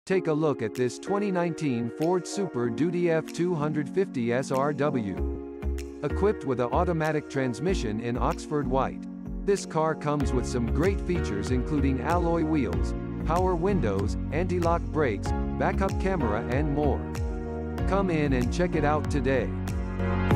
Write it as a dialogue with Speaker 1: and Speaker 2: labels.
Speaker 1: Take a look at this 2019 Ford Super Duty F-250 SRW. Equipped with an automatic transmission in Oxford White. This car comes with some great features including alloy wheels, power windows, anti-lock brakes, backup camera and more. Come in and check it out today.